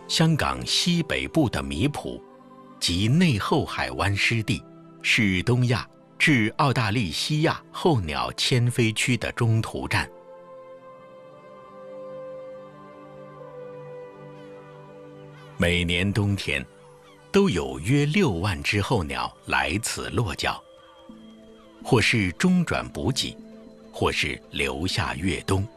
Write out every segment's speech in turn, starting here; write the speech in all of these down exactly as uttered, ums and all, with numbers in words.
香港西北部的米埔及内后海湾湿地，是东亚至澳大利西亚候鸟迁飞区的中途站。每年冬天，都有约六万只候鸟来此落脚，或是中转补给，或是留下越冬。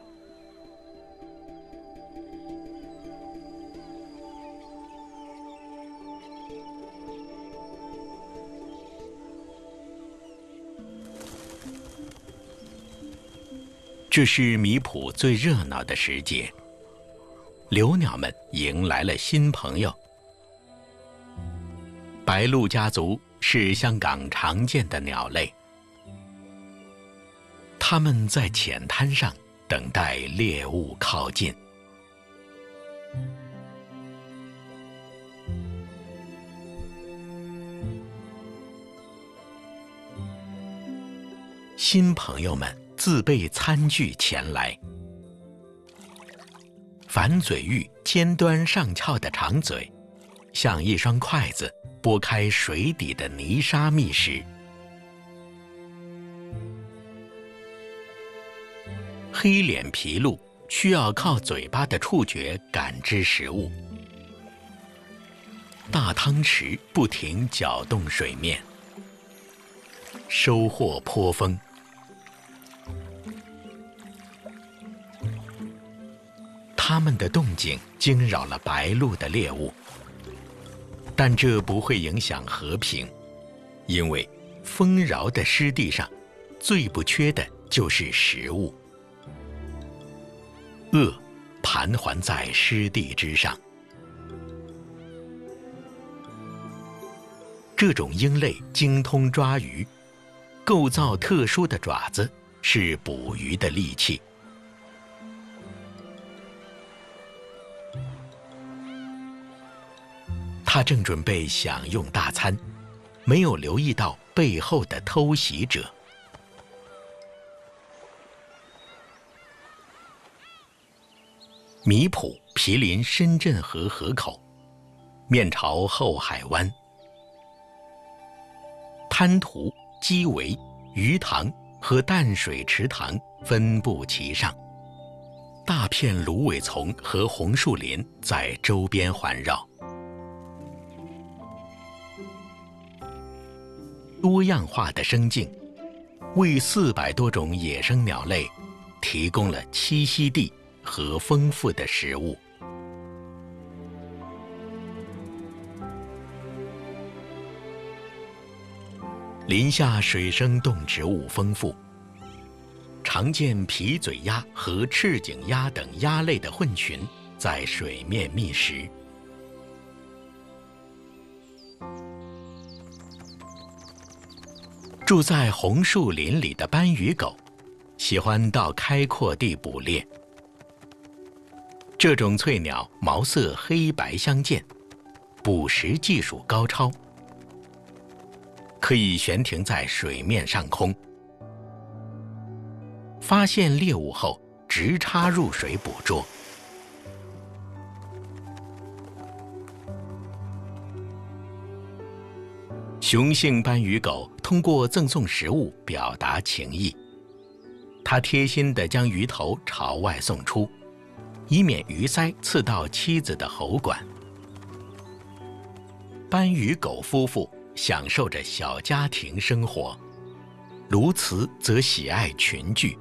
这是米埔最热闹的时节，留鸟们迎来了新朋友。白鹭家族是香港常见的鸟类，它们在浅滩上等待猎物靠近。新朋友们自备餐具前来，反嘴玉尖端上翘的长嘴，像一双筷子拨开水底的泥沙觅食。黑脸琵鹭需要靠嘴巴的触觉感知食物，大汤匙不停搅动水面，收获颇丰。它们的动静惊扰了白鹭的猎物，但这不会影响和平，因为丰饶的湿地上，最不缺的就是食物。鳄盘桓在湿地之上，这种鹰类精通抓鱼，构造特殊的爪子是捕鱼的利器。他正准备享用大餐，没有留意到背后的偷袭者。米埔毗邻深圳河河口，面朝后海湾，滩涂、基围、鱼塘和淡水池塘分布其上，大片芦苇丛和红树林在周边环绕。多样化的生境，为四百多种野生鸟类提供了栖息地和丰富的食物。林下水生动植物丰富，常见皮嘴鸭和赤颈鸭等鸭类的混群在水面觅食。住在红树林里的斑鱼狗，喜欢到开阔地捕猎。这种翠鸟毛色黑白相间，捕食技术高超，可以悬停在水面上空，发现猎物后直插入水捕捉。雄性斑鱼狗通过赠送食物表达情意，它贴心地将鱼头朝外送出，以免鱼鳃刺到妻子的喉管。斑鱼狗夫妇享受着小家庭生活，鸬鹚则喜爱群聚。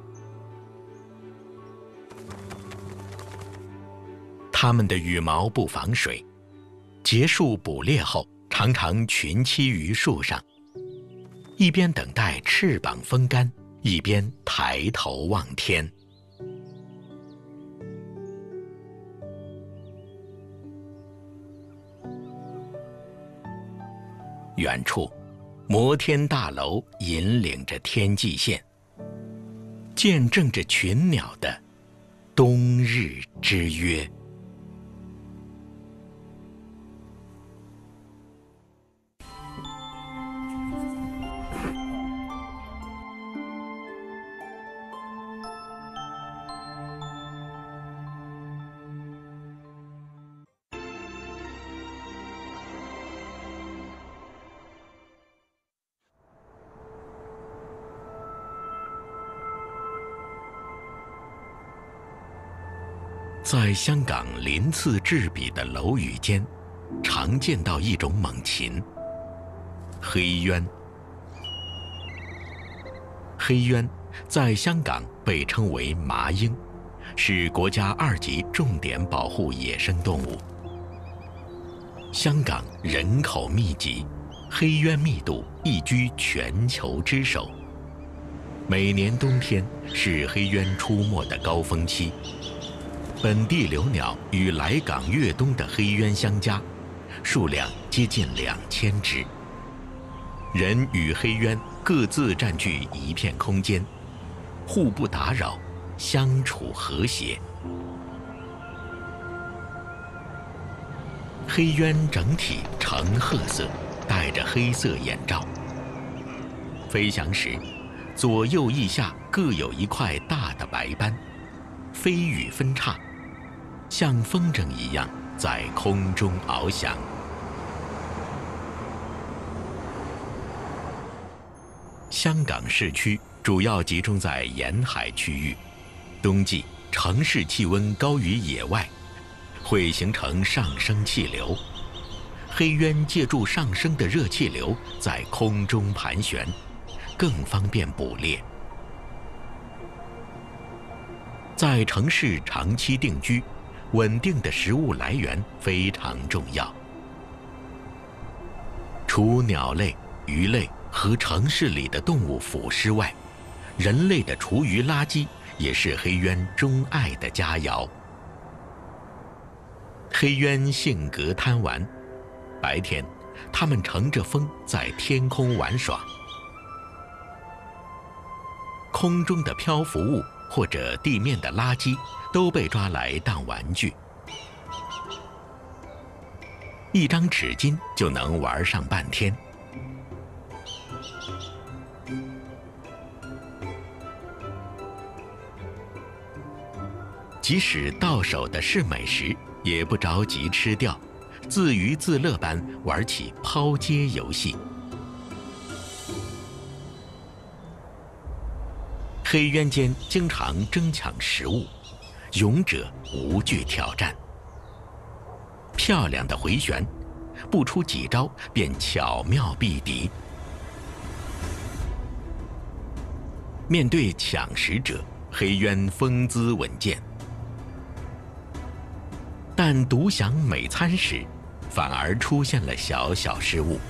它们的羽毛不防水，结束捕猎后常常群栖于树上，一边等待翅膀风干，一边抬头望天。远处，摩天大楼引领着天际线，见证着群鸟的冬日之约。 在香港鳞次栉比的楼宇间，常见到一种猛禽——黑鸢。黑鸢在香港被称为麻鹰，是国家二级重点保护野生动物。香港人口密集，黑鸢密度亦居全球之首。每年冬天是黑鸢出没的高峰期，本地留鸟与来港越冬的黑鸢相加，数量接近两千只。人与黑鸢各自占据一片空间，互不打扰，相处和谐。黑鸢整体呈褐色，戴着黑色眼罩。飞翔时，左右翼下各有一块大的白斑，飞羽分叉，像风筝一样在空中翱翔。香港市区主要集中在沿海区域，冬季城市气温高于野外，会形成上升气流。黑鸢借助上升的热气流在空中盘旋，更方便捕猎。在城市长期定居，稳定的食物来源非常重要。除鸟类、鱼类和城市里的动物腐尸外，人类的厨余垃圾也是黑鸢钟爱的佳肴。黑鸢性格贪玩，白天它们乘着风在天空玩耍，空中的漂浮物或者地面的垃圾都被抓来当玩具，一张纸巾就能玩上半天。即使到手的是美食，也不着急吃掉，自娱自乐般玩起抛接游戏。黑鸢间经常争抢食物，勇者无惧挑战。漂亮的回旋，不出几招便巧妙避敌。面对抢食者，黑鸢风姿稳健。但独享美餐时，反而出现了小小失误。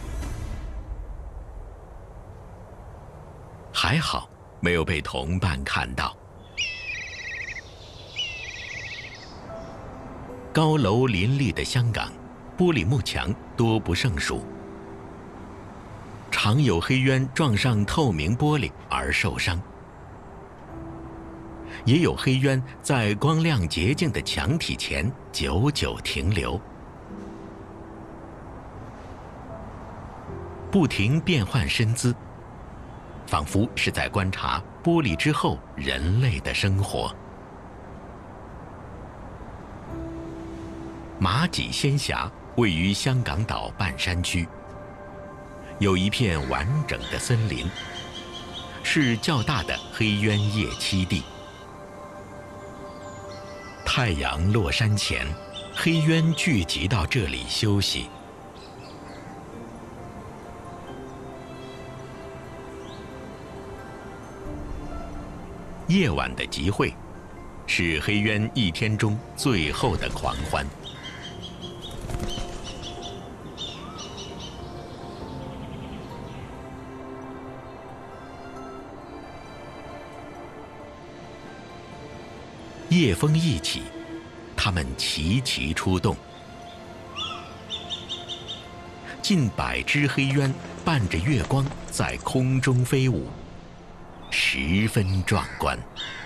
还好没有被同伴看到。高楼林立的香港，玻璃幕墙多不胜数，常有黑鸢撞上透明玻璃而受伤。也有黑鸢在光亮洁净的墙体前久久停留，不停变换身姿，仿佛是在观察玻璃之后人类的生活。马己仙峡位于香港岛半山区，有一片完整的森林，是较大的黑鸢夜栖地。太阳落山前，黑鸢聚集到这里休息。夜晚的集会，是黑鸢一天中最后的狂欢。夜风一起，它们齐齐出动。近百只黑鸢伴着月光在空中飞舞，十分壮观。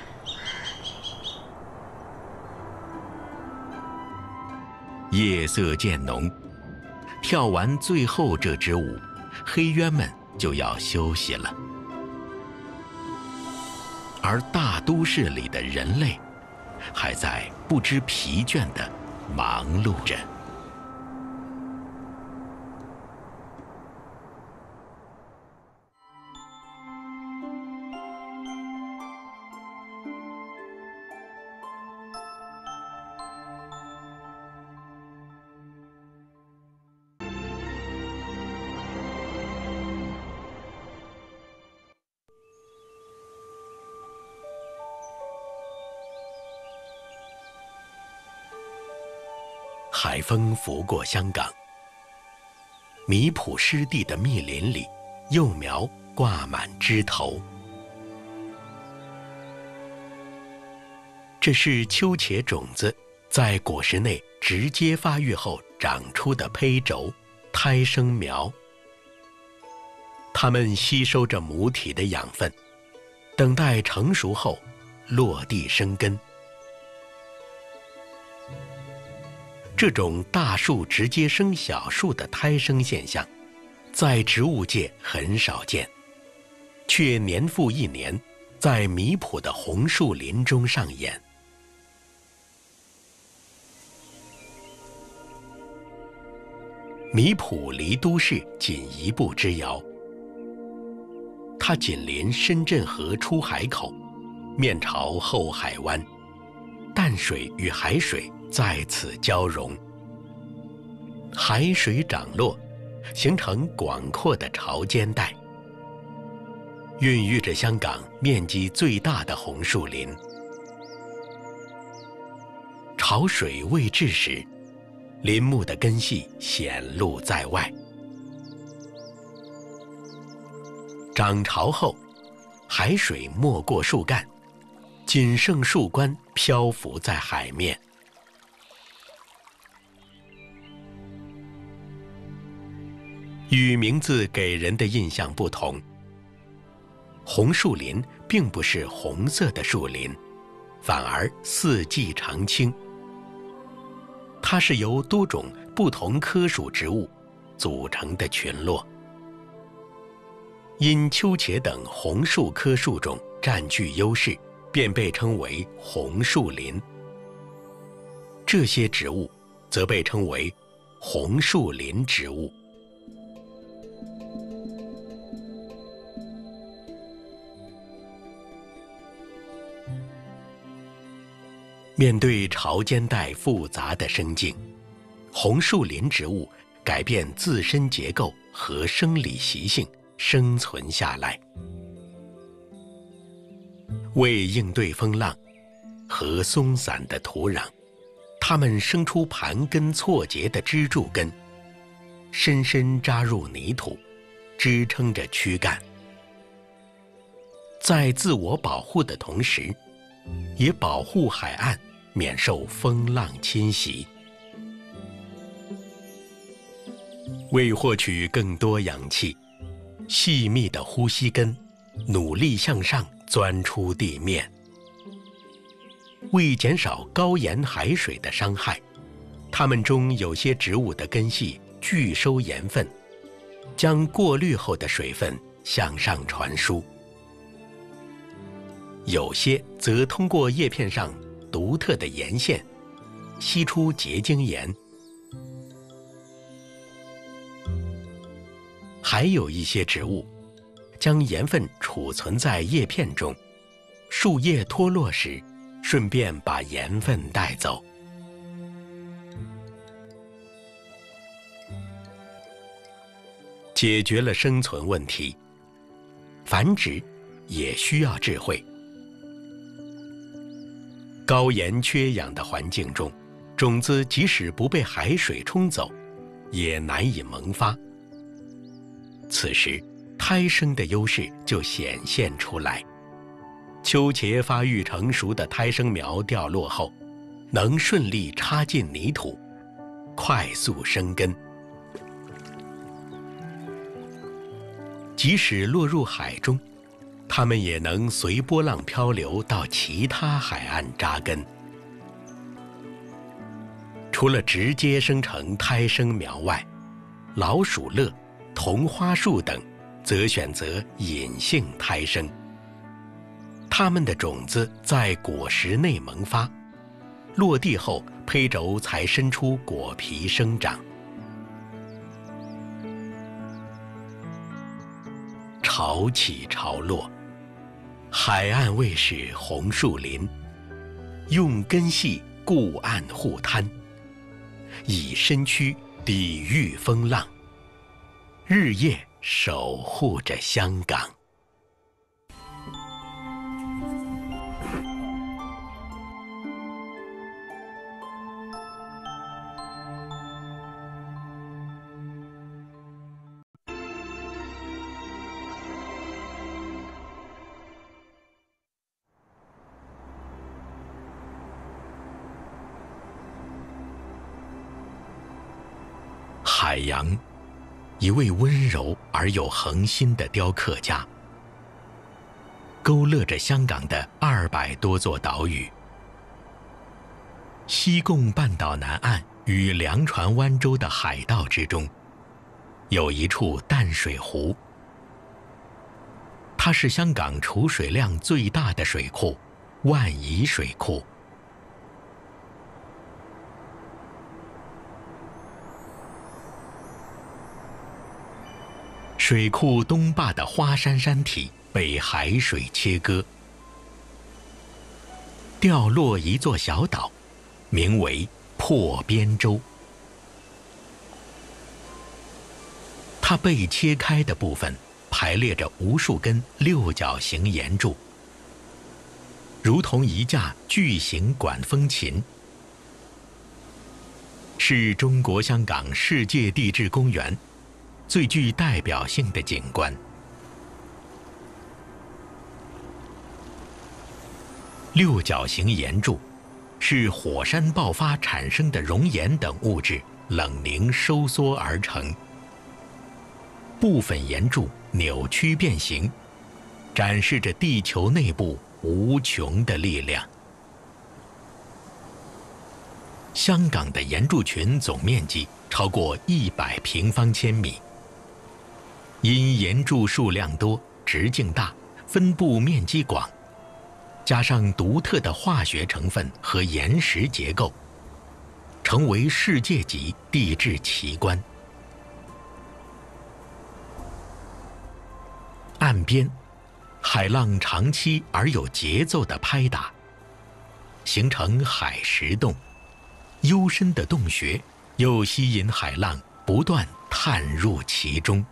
夜色渐浓，跳完最后这支舞，黑鸢们就要休息了。而大都市里的人类，还在不知疲倦地忙碌着。 海风拂过香港，米埔湿地的密林里，幼苗挂满枝头。这是秋茄种子在果实内直接发育后长出的胚轴胎生苗，它们吸收着母体的养分，等待成熟后落地生根。这种大树直接生小树的胎生现象，在植物界很少见，却年复一年在米埔的红树林中上演。米埔离都市仅一步之遥，它紧邻深圳河出海口，面朝后海湾，淡水与海水在此交融，海水涨落，形成广阔的潮间带，孕育着香港面积最大的红树林。潮水未至时，林木的根系显露在外。涨潮后，海水没过树干，仅剩树冠漂浮在海面。与名字给人的印象不同，红树林并不是红色的树林，反而四季常青。它是由多种不同科属植物组成的群落，因秋茄等红树科树种占据优势，便被称为红树林。这些植物则被称为红树林植物。面对潮间带复杂的生境，红树林植物改变自身结构和生理习性，生存下来。为应对风浪和松散的土壤，它们生出盘根错节的支柱根，深深扎入泥土，支撑着躯干。在自我保护的同时，也保护海岸免受风浪侵袭。为获取更多氧气，细密的呼吸根努力向上钻出地面。为减少高盐海水的伤害，它们中有些植物的根系拒收盐分，将过滤后的水分向上传输。有些则通过叶片上独特的盐线吸出结晶盐。还有一些植物将盐分储存在叶片中，树叶脱落时顺便把盐分带走。解决了生存问题，繁殖也需要智慧。高盐缺氧的环境中，种子即使不被海水冲走，也难以萌发。此时，胎生的优势就显现出来。秋茄发育成熟的胎生苗掉落后，能顺利插进泥土，快速生根。即使落入海中，它们也能随波浪漂流到其他海岸扎根。除了直接生成胎生苗外，老鼠乐、同花树等则选择隐性胎生。它们的种子在果实内萌发，落地后胚轴才伸出果皮生长。潮起潮落，海岸卫士红树林，用根系固岸护滩，以身躯抵御风浪，日夜守护着香港。 海洋，一位温柔而又恒心的雕刻家，勾勒着香港的二百多座岛屿。西贡半岛南岸与良船湾州的海盗之中，有一处淡水湖，它是香港储水量最大的水库——万宜水库。水库东坝的花山山体被海水切割，掉落一座小岛，名为破边洲。它被切开的部分排列着无数根六角形岩柱，如同一架巨型管风琴，是中国香港世界地质公园最具代表性的景观。六角形岩柱是火山爆发产生的熔岩等物质冷凝收缩而成，部分岩柱扭曲变形，展示着地球内部无穷的力量。香港的岩柱群总面积超过一百平方千米，因岩柱数量多、直径大、分布面积广，加上独特的化学成分和岩石结构，成为世界级地质奇观。岸边，海浪长期而有节奏地拍打，形成海石洞，幽深的洞穴又吸引海浪不断探入其中。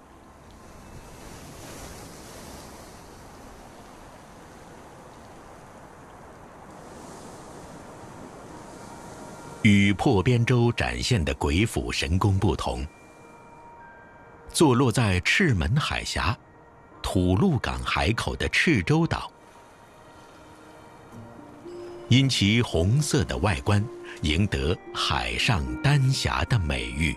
与破边洲展现的鬼斧神工不同，坐落在赤门海峡吐露港海口的赤洲岛，因其红色的外观赢得海上丹霞的美誉。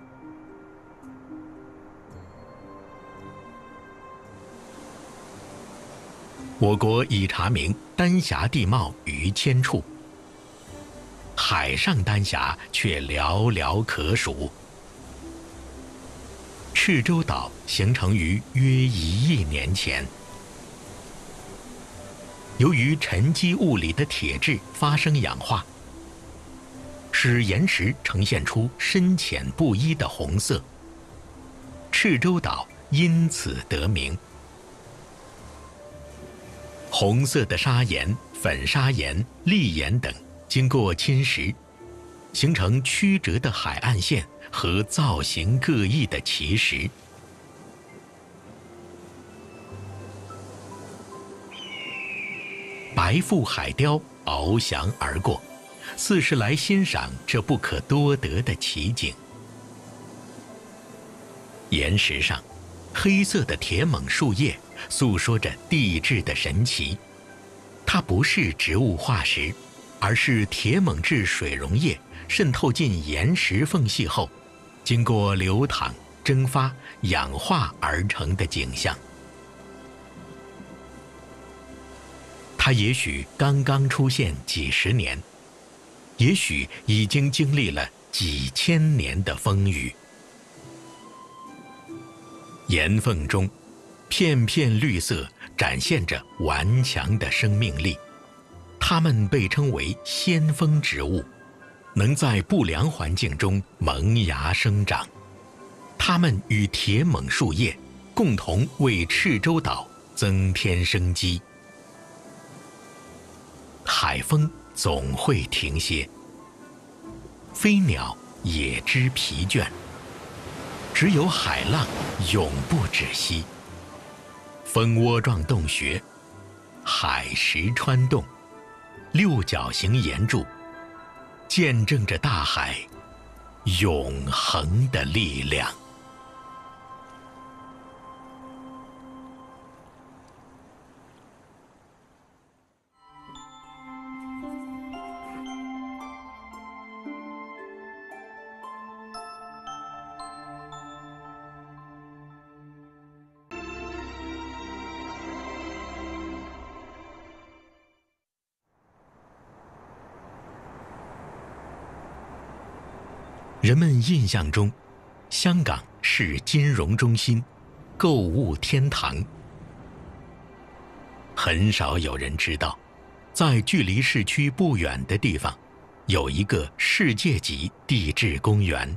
我国已查明丹霞地貌逾千处，海上丹霞却寥寥可数。赤洲岛形成于约一亿年前，由于沉积物里的铁质发生氧化，使岩石呈现出深浅不一的红色，赤洲岛因此得名。红色的砂岩、粉砂岩、砾岩等经过侵蚀，形成曲折的海岸线和造型各异的奇石。白腹海雕翱翔而过，似是来欣赏这不可多得的奇景。岩石上，黑色的铁锰树叶诉说着地质的神奇。它不是植物化石，而是铁锰质水溶液渗透进岩石缝隙后，经过流淌、蒸发、氧化而成的景象。它也许刚刚出现几十年，也许已经经历了几千年的风雨。岩缝中，片片绿色展现着顽强的生命力，它们被称为先锋植物，能在不良环境中萌芽生长。它们与铁锰树叶共同为赤洲岛增添生机。海风总会停歇，飞鸟也知疲倦，只有海浪永不止息。蜂窝状洞穴、海石穿洞、六角形岩柱，见证着大海永恒的力量。 人们印象中，香港是金融中心、购物天堂。很少有人知道，在距离市区不远的地方，有一个世界级地质公园。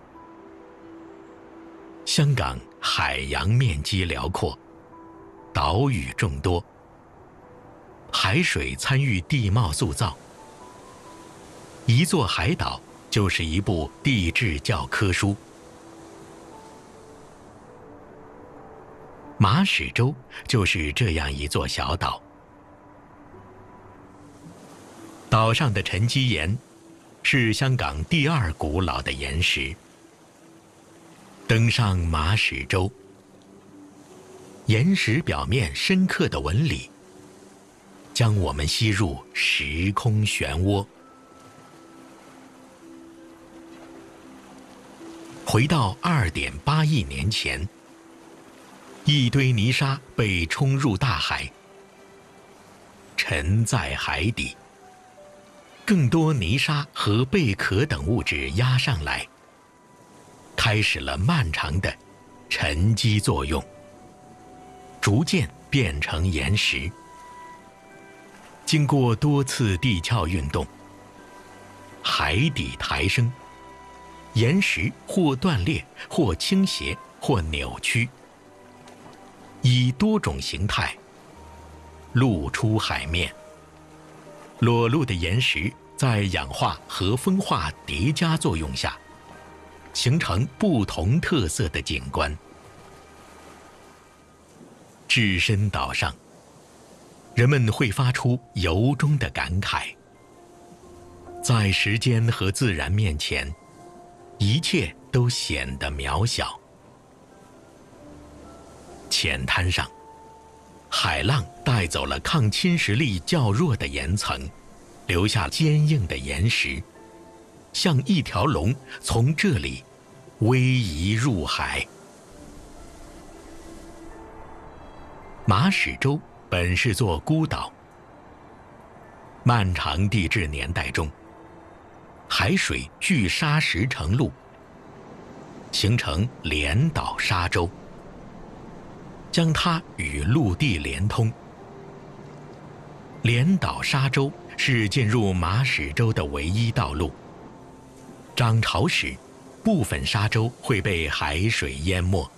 香港海洋面积辽阔，岛屿众多，海水参与地貌塑造，一座海岛就是一部地质教科书。马屎洲就是这样一座小岛，岛上的沉积岩是香港第二古老的岩石。登上马屎洲，岩石表面深刻的纹理将我们吸入时空漩涡。回到二点八亿年前，一堆泥沙被冲入大海，沉在海底。更多泥沙和贝壳等物质压上来，开始了漫长的沉积作用，逐渐变成岩石。经过多次地壳运动，海底抬升，岩石或断裂，或倾斜，或扭曲，以多种形态露出海面。裸露的岩石在氧化和风化叠加作用下，形成不同特色的景观。置身岛上，人们会发出由衷的感慨：在时间和自然面前，一切都显得渺小。浅滩上，海浪带走了抗侵蚀力较弱的岩层，留下坚硬的岩石，像一条龙从这里逶迤入海。马屎洲本是座孤岛，漫长地质年代中，海水聚沙石成露，形成连岛沙洲，将它与陆地连通。连岛沙洲是进入马屎洲的唯一道路。涨潮时，部分沙洲会被海水淹没。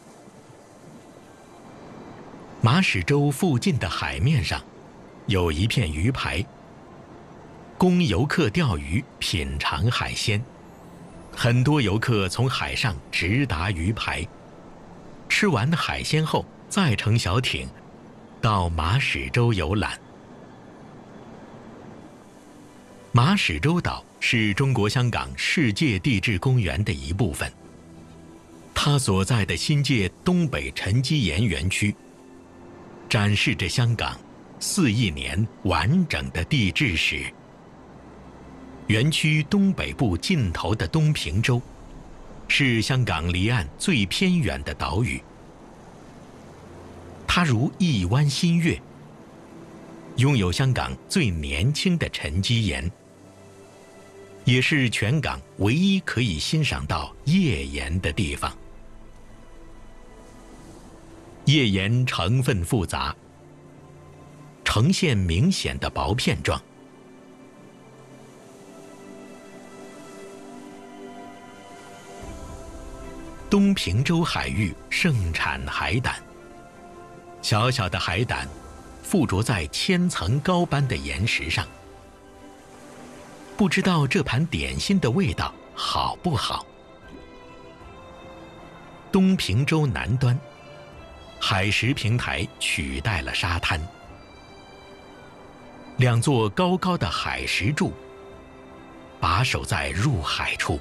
马屎洲附近的海面上，有一片鱼排，供游客钓鱼、品尝海鲜。很多游客从海上直达鱼排，吃完海鲜后，再乘小艇到马屎洲游览。马屎洲岛是中国香港世界地质公园的一部分，它所在的新界东北沉积岩园区，展示着香港四亿年完整的地质史。园区东北部尽头的东平洲，是香港离岸最偏远的岛屿。它如一弯新月，拥有香港最年轻的沉积岩，也是全港唯一可以欣赏到页岩的地方。页岩成分复杂，呈现明显的薄片状。东平洲海域盛产海胆，小小的海胆附着在千层糕般的岩石上。不知道这盘点心的味道好不好？东平洲南端，海蚀平台取代了沙滩，两座高高的海石柱把守在入海处。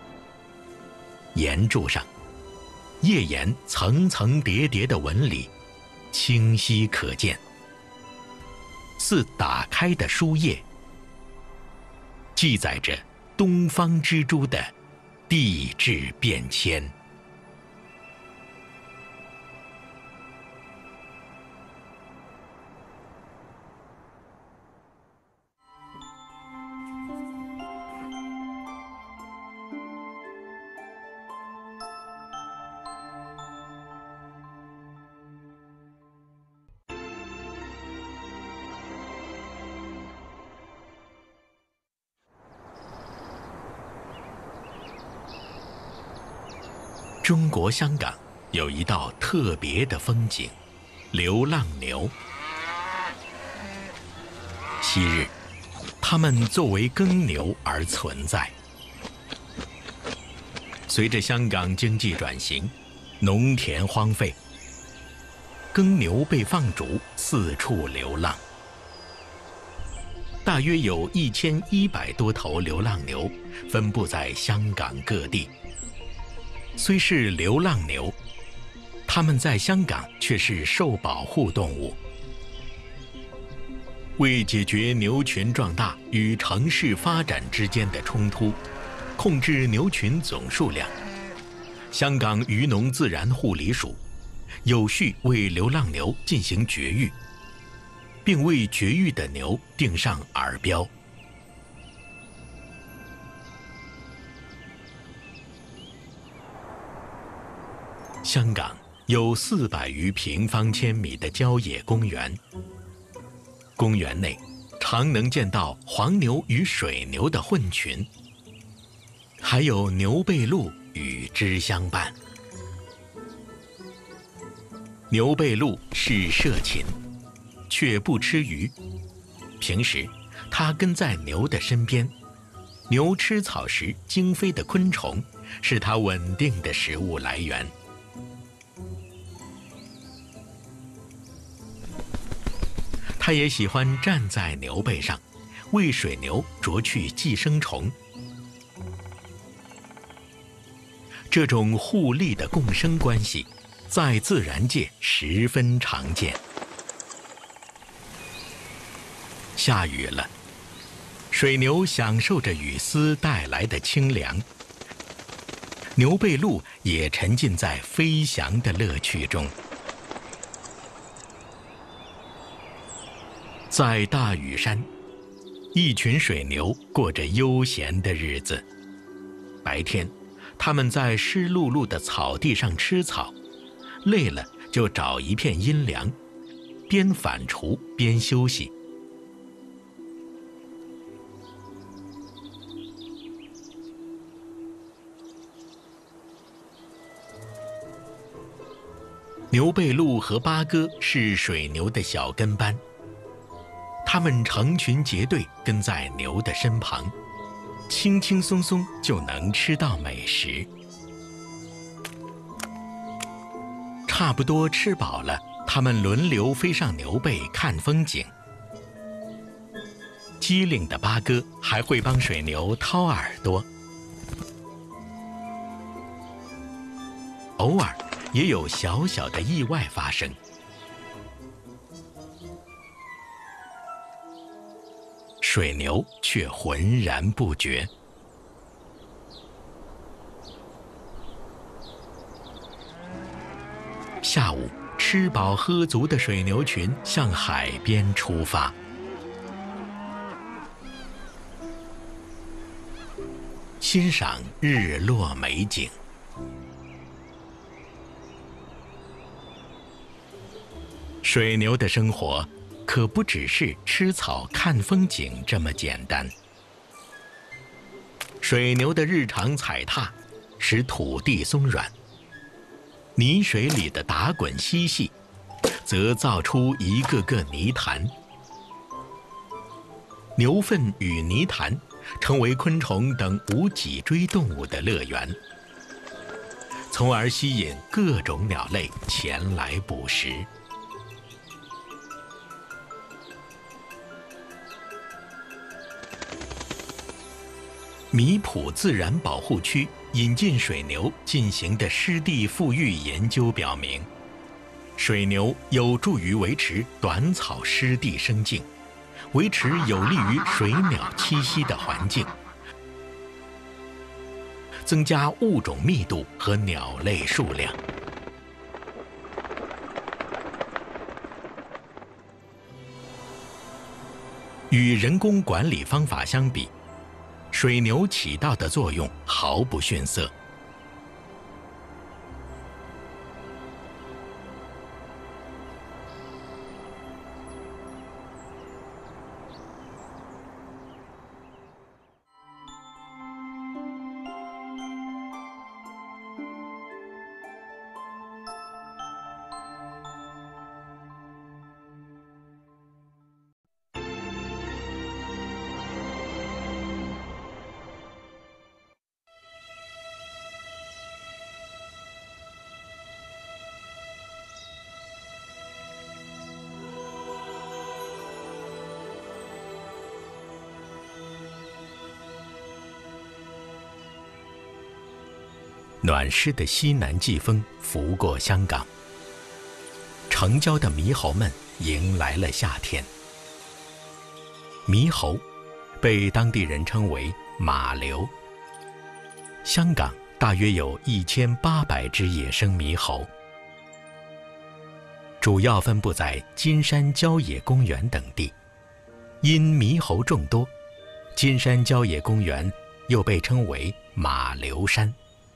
岩柱上，页岩层层叠叠的纹理清晰可见，似打开的书页，记载着东方之珠的地质变迁。 中国香港有一道特别的风景——流浪牛。昔日，它们作为耕牛而存在。随着香港经济转型，农田荒废，耕牛被放逐，四处流浪。大约有一千一百多头流浪牛，分布在香港各地。虽是流浪牛，它们在香港却是受保护动物。为解决牛群壮大与城市发展之间的冲突，控制牛群总数量，香港渔农自然护理署有序为流浪牛进行绝育，并为绝育的牛钉上耳标。香港有四百余平方千米的郊野公园，公园内常能见到黄牛与水牛的混群，还有牛背鹿与之相伴。牛背鹿是社禽，却不吃鱼。平时，它跟在牛的身边，牛吃草时惊飞的昆虫是它稳定的食物来源。它也喜欢站在牛背上，为水牛啄去寄生虫。这种互利的共生关系，在自然界十分常见。下雨了，水牛享受着雨丝带来的清凉，牛背鹿也沉浸在飞翔的乐趣中。在大屿山，一群水牛过着悠闲的日子。白天，它们在湿漉漉的草地上吃草，累了就找一片阴凉，边反刍边休息。牛背鹿和八哥是水牛的小跟班，它们成群结队跟在牛的身旁，轻轻松松就能吃到美食。差不多吃饱了，它们轮流飞上牛背看风景。机灵的八哥还会帮水牛掏耳朵，偶尔也有小小的意外发生。水牛却浑然不觉。下午，吃饱喝足的水牛群向海边出发。欣赏日落美景。水牛的生活可不只是吃草看风景这么简单。水牛的日常踩踏使土地松软，泥水里的打滚嬉戏则造出一个个泥潭。牛粪与泥潭成为昆虫等无脊椎动物的乐园，从而吸引各种鸟类前来捕食。米埔自然保护区引进水牛进行的湿地复育研究表明，水牛有助于维持短草湿地生境，维持有利于水鸟栖息的环境，增加物种密度和鸟类数量。与人工管理方法相比，水牛起到的作用毫不逊色。 暖湿的西南季风拂过香港，城郊的猕猴们迎来了夏天。猕猴被当地人称为马流。香港大约有一千八百只野生猕猴，主要分布在金山郊野公园等地。因猕猴众多，金山郊野公园又被称为马流山。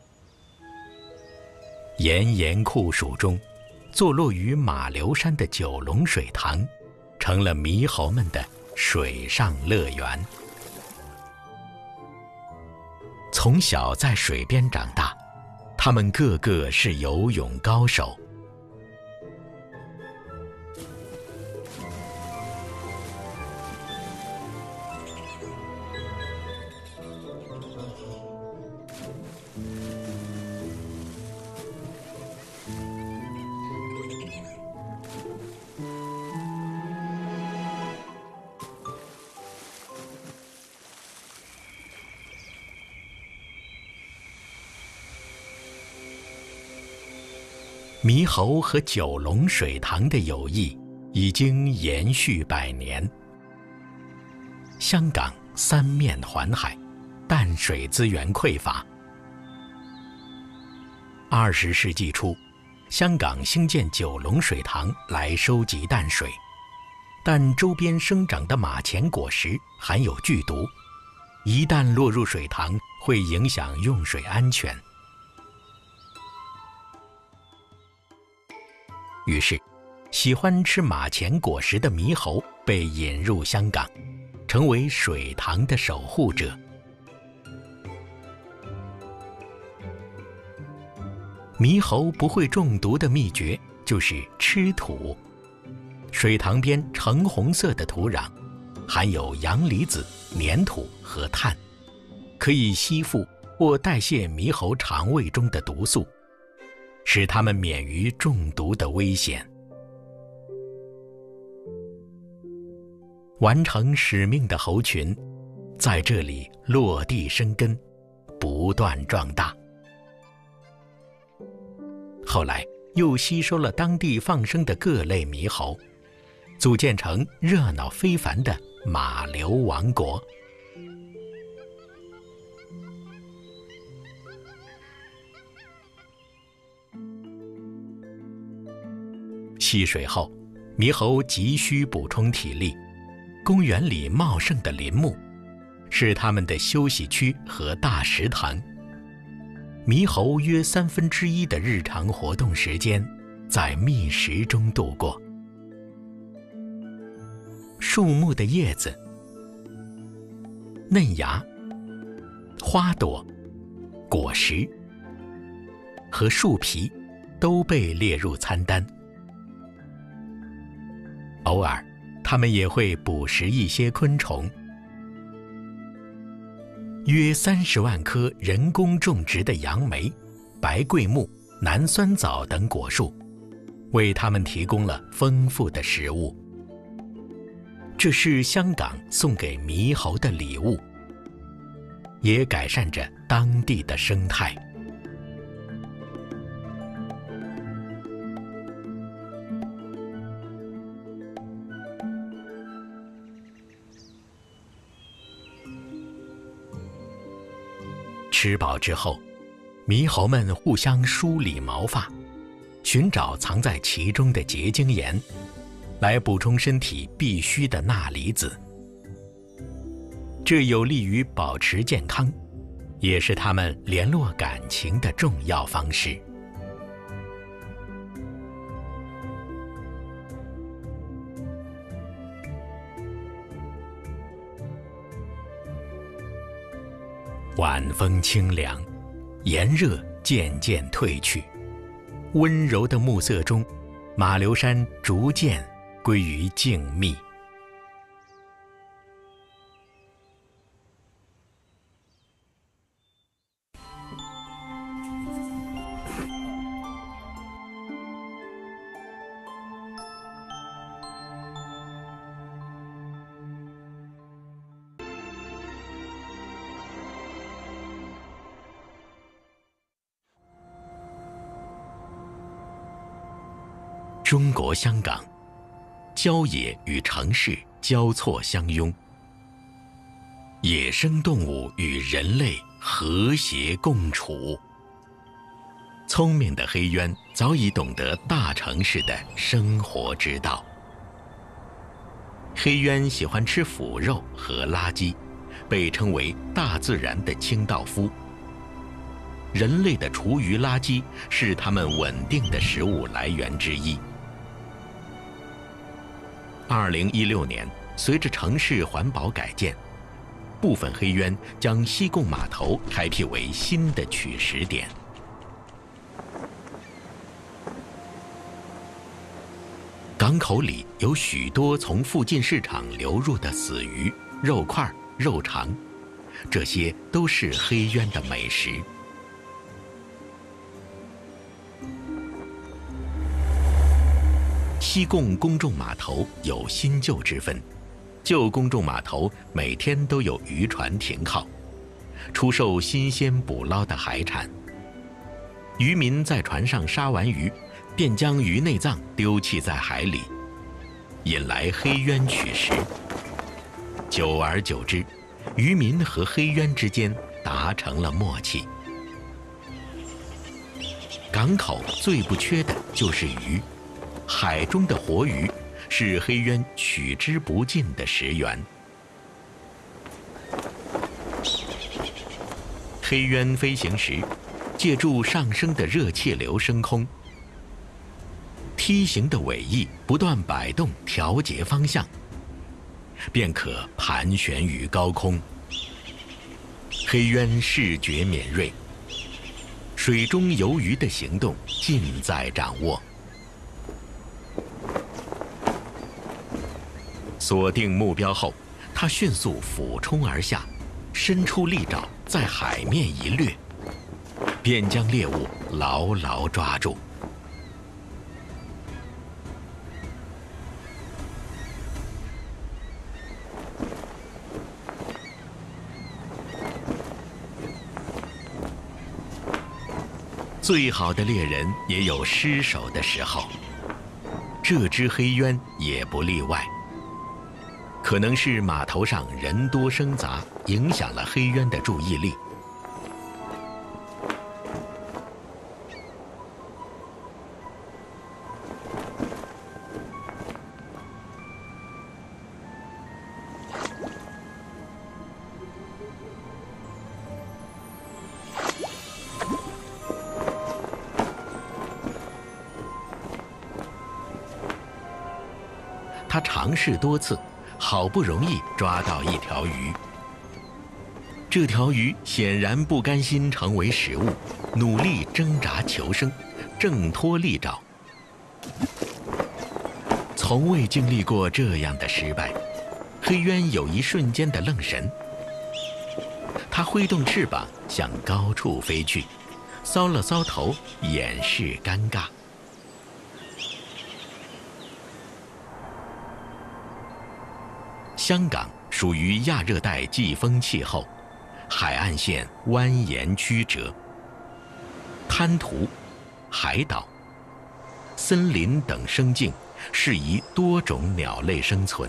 炎炎酷暑中，坐落于马流山的九龙水塘，成了猕猴们的水上乐园。从小在水边长大，他们个个是游泳高手。猕猴和九龙水塘的友谊已经延续百年。香港三面环海，淡水资源匮乏。二十世纪初，香港兴建九龙水塘来收集淡水，但周边生长的马钱果实含有剧毒，一旦落入水塘，会影响用水安全。于是，喜欢吃马钱果实的猕猴被引入香港，成为水塘的守护者。猕猴不会中毒的秘诀就是吃土。水塘边橙红色的土壤含有阳离子、粘土和碳，可以吸附或代谢猕猴肠胃中的毒素，使它们免于中毒的危险。完成使命的猴群在这里落地生根，不断壮大。后来又吸收了当地放生的各类猕猴，组建成热闹非凡的马流王国。戏水后，猕猴急需补充体力。公园里茂盛的林木是它们的休息区和大食堂。猕猴约三分之一的日常活动时间在觅食中度过。树木的叶子、嫩芽、花朵、果实和树皮都被列入餐单。偶尔，它们也会捕食一些昆虫。约三十万棵人工种植的杨梅、白桂木、南酸枣等果树，为它们提供了丰富的食物。这是香港送给猕猴的礼物，也改善着当地的生态。吃饱之后，猕猴们互相梳理毛发，寻找藏在其中的结晶盐，来补充身体必需的钠离子。这有利于保持健康，也是它们联络感情的重要方式。晚风清凉，炎热渐渐退去，温柔的暮色中，马流山逐渐归于静谧。 中国香港，郊野与城市交错相拥，野生动物与人类和谐共处。聪明的黑鸢早已懂得大城市的生活之道。黑鸢喜欢吃腐肉和垃圾，被称为大自然的清道夫。人类的厨余垃圾是它们稳定的食物来源之一。二零一六年，随着城市环保改建，部分黑鸢将西贡码头开辟为新的取食点。港口里有许多从附近市场流入的死鱼、肉块、肉肠，这些都是黑鸢的美食。西贡公众码头有新旧之分，旧公众码头每天都有渔船停靠，出售新鲜捕捞的海产。渔民在船上杀完鱼，便将鱼内脏丢弃在海里，引来黑鸢取食。久而久之，渔民和黑鸢之间达成了默契。港口最不缺的就是鱼，海中的活鱼是黑鸢取之不尽的食源。黑鸢飞行时，借助上升的热气流升空，梯形的尾翼不断摆动调节方向，便可盘旋于高空。黑鸢视觉敏锐，水中游鱼的行动尽在掌握。锁定目标后，它迅速俯冲而下，伸出利爪在海面一掠，便将猎物牢牢抓住。最好的猎人也有失手的时候，这只黑鸢也不例外。可能是码头上人多声杂，影响了黑鸢的注意力。他尝试多次，好不容易抓到一条鱼。这条鱼显然不甘心成为食物，努力挣扎求生，挣脱利爪。从未经历过这样的失败，黑鸢有一瞬间的愣神。它挥动翅膀向高处飞去，搔了搔头，掩饰尴尬。香港属于亚热带季风气候，海岸线蜿蜒曲折，滩涂、海岛、森林等生境适宜多种鸟类生存。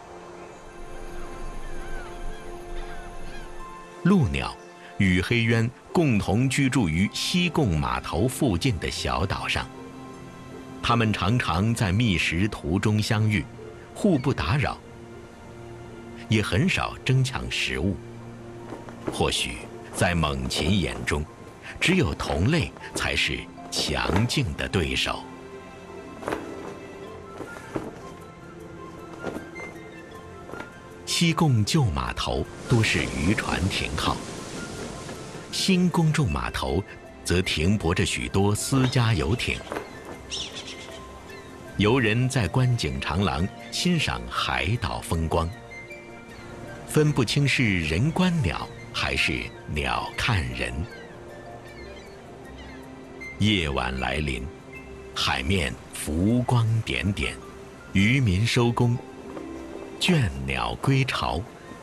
鹭鸟与黑鸢共同居住于西贡码头附近的小岛上，它们常常在觅食途中相遇，互不打扰，也很少争抢食物。或许在猛禽眼中，只有同类才是强劲的对手。西贡旧码头多是渔船停靠，新公众码头则停泊着许多私家游艇。游人在观景长廊欣赏海岛风光，分不清是人观鸟还是鸟看人。夜晚来临，海面浮光点点，渔民收工，倦鸟归巢。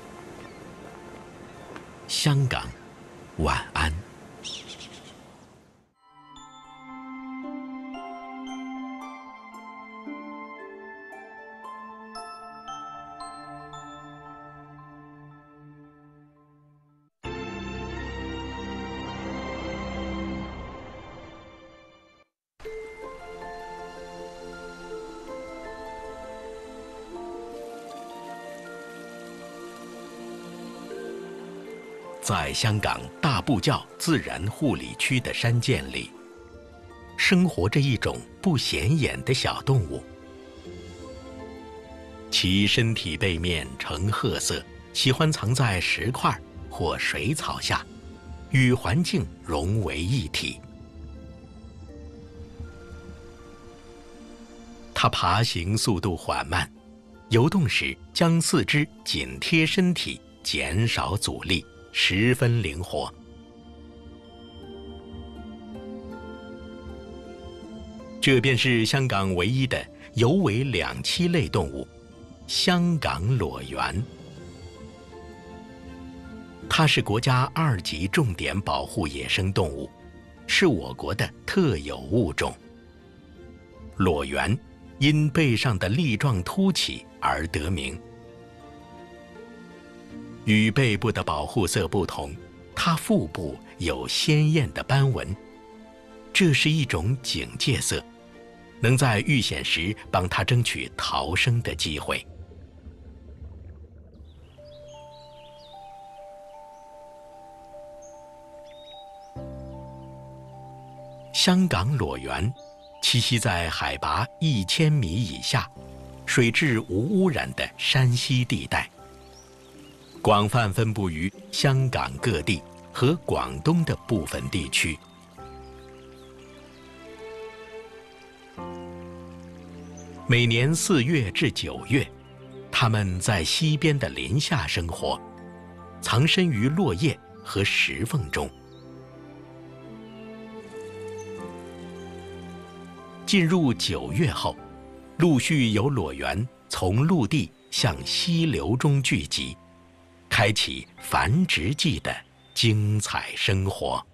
香港，晚安。 在香港大埔滘自然护理区的山涧里，生活着一种不显眼的小动物，其身体背面呈褐色，喜欢藏在石块或水草下，与环境融为一体。它爬行速度缓慢，游动时将四肢紧贴身体，减少阻力，十分灵活。这便是香港唯一的有尾两栖类动物——香港裸螈。它是国家二级重点保护野生动物，是我国的特有物种。裸螈因背上的粒状凸起而得名。与背部的保护色不同，它腹部有鲜艳的斑纹，这是一种警戒色，能在遇险时帮它争取逃生的机会。香港裸螈栖息在海拔一千米以下、水质无污染的山溪地带，广泛分布于香港各地和广东的部分地区。每年四月至九月，它们在溪边的林下生活，藏身于落叶和石缝中。进入九月后，陆续有裸螈从陆地向溪流中聚集，开启繁殖季的精彩生活。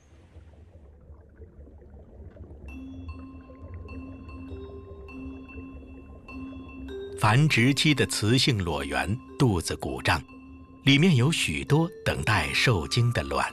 繁殖期的雌性裸螈肚子鼓胀，里面有许多等待受精的卵。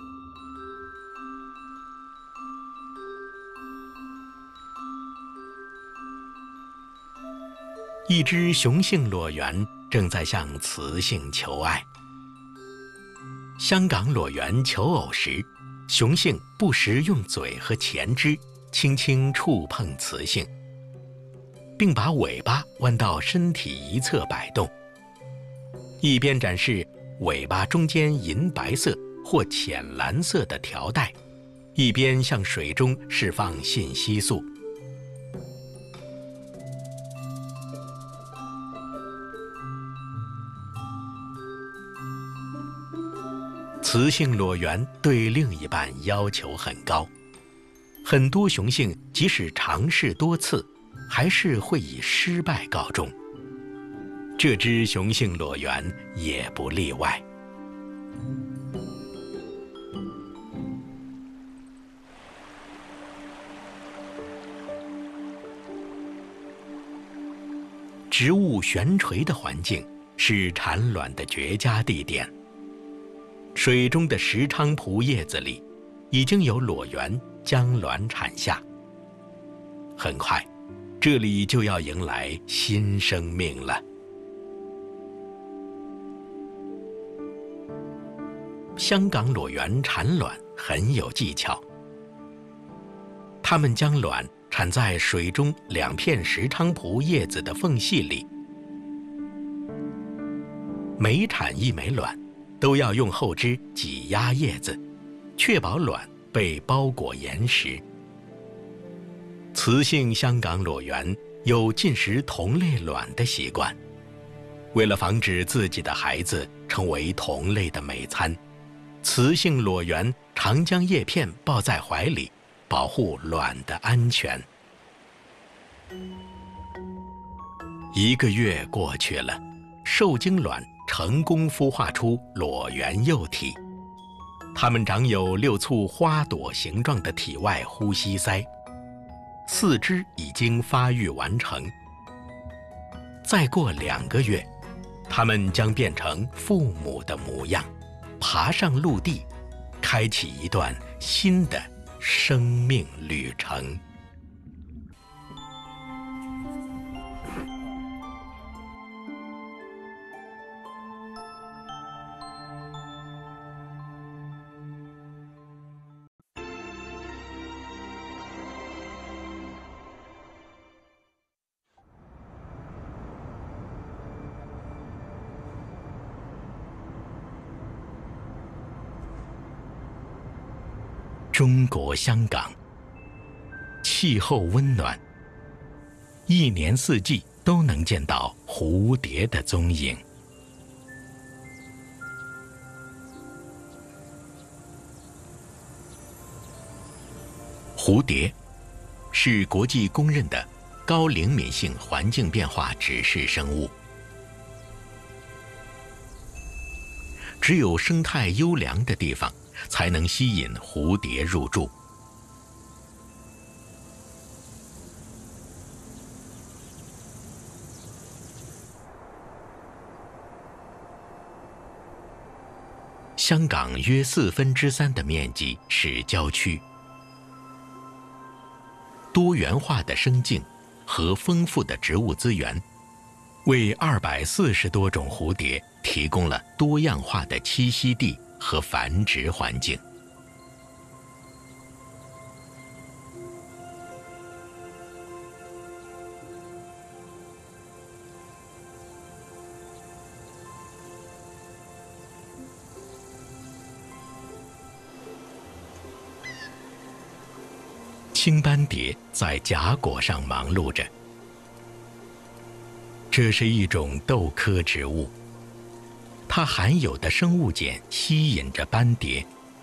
一只雄性裸螈正在向雌性求爱。香港裸螈求偶时，雄性不时用嘴和前肢轻轻触碰雌性，并把尾巴弯到身体一侧摆动，一边展示尾巴中间银白色或浅蓝色的条带，一边向水中释放信息素。雌性裸螈对另一半要求很高，很多雄性即使尝试多次，还是会以失败告终。这只雄性裸螈也不例外。植物悬垂的环境是产卵的绝佳地点。水中的石菖蒲叶子里，已经有裸螈将卵产下。很快，这里就要迎来新生命了。香港裸螈产卵很有技巧，它们将卵产在水中两片石菖蒲叶子的缝隙里，每产一枚卵，都要用后肢挤压叶子，确保卵被包裹严实。雌性香港裸螈有进食同类卵的习惯，为了防止自己的孩子成为同类的美餐，雌性裸螈常将叶片抱在怀里，保护卵的安全。一个月过去了，受精卵成功孵化出裸螈幼体，它们长有六簇花朵形状的体外呼吸鳃，四肢已经发育完成。再过两个月，它们将变成父母的模样，爬上陆地，开启一段新的生命旅程。 中国香港，气候温暖，一年四季都能见到蝴蝶的踪影。蝴蝶是国际公认的高灵敏性环境变化指示生物，只有生态优良的地方才能吸引蝴蝶入住。香港约四分之三的面积是郊区，多元化的生境和丰富的植物资源，为二百四十多种蝴蝶提供了多样化的栖息地和繁殖环境。青斑蝶在荚果上忙碌着，这是一种豆科植物，它含有的生物碱吸引着斑蝶。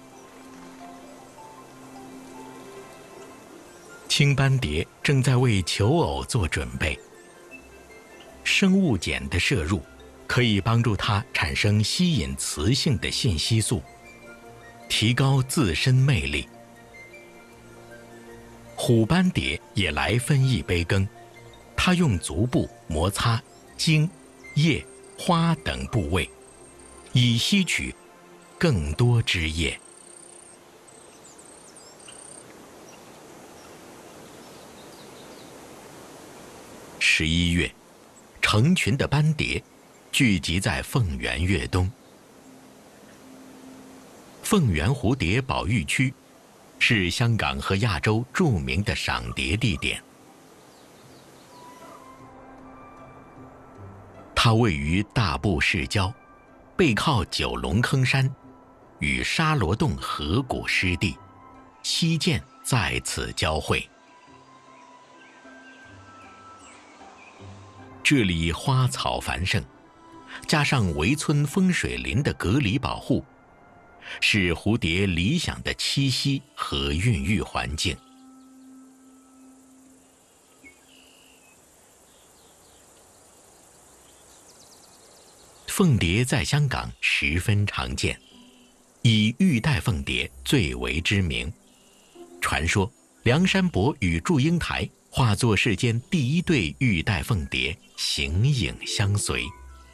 青斑蝶正在为求偶做准备，生物碱的摄入可以帮助它产生吸引雌性的信息素，提高自身魅力。虎斑蝶也来分一杯羹，它用足部摩擦茎、叶、花等部位，以吸取更多汁液。十一月，成群的斑蝶聚集在凤园越冬。凤园蝴蝶保育区是香港和亚洲著名的赏蝶地点。它位于大埔市郊，背靠九龙坑山，与沙罗洞河谷湿地、溪涧在此交汇。这里花草繁盛，加上围村风水林的隔离保护，是蝴蝶理想的栖息和孕育环境。凤蝶在香港十分常见，以玉带凤蝶最为知名。传说梁山伯与祝英台化作世间第一对玉带凤蝶，形影相随。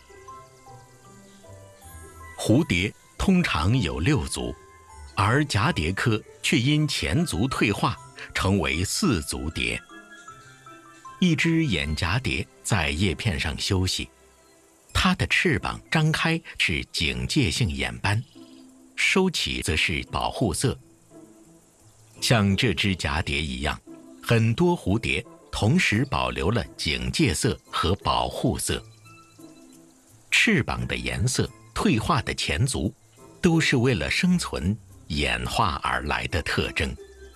蝴蝶通常有六足，而蛱蝶科却因前足退化成为四足蝶。一只眼蛱蝶在叶片上休息，它的翅膀张开是警戒性眼斑，收起则是保护色。像这只蛱蝶一样，很多蝴蝶同时保留了警戒色和保护色。翅膀的颜色、退化的前足都是为了生存演化而来的特征。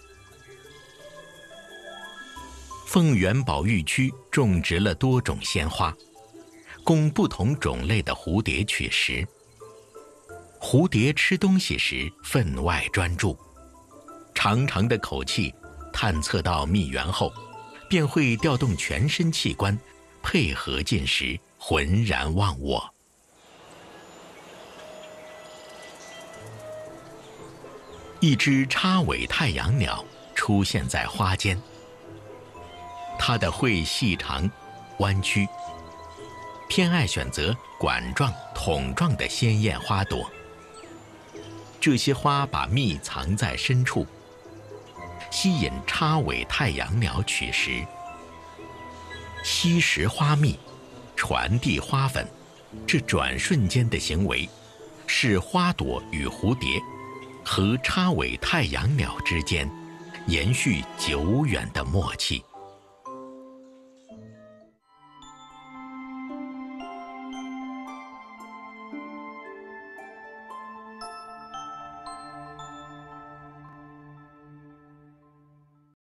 凤园保育区种植了多种鲜花，供不同种类的蝴蝶取食。蝴蝶吃东西时分外专注，长长的口气探测到蜜源后，便会调动全身器官，配合进食，浑然忘我。一只叉尾太阳鸟出现在花间，它的喙细长、弯曲，偏爱选择管状、筒状的鲜艳花朵。这些花把蜜藏在深处，吸引叉尾太阳鸟取食。吸食花蜜，传递花粉，这转瞬间的行为，是花朵与蝴蝶和叉尾太阳鸟之间延续久远的默契。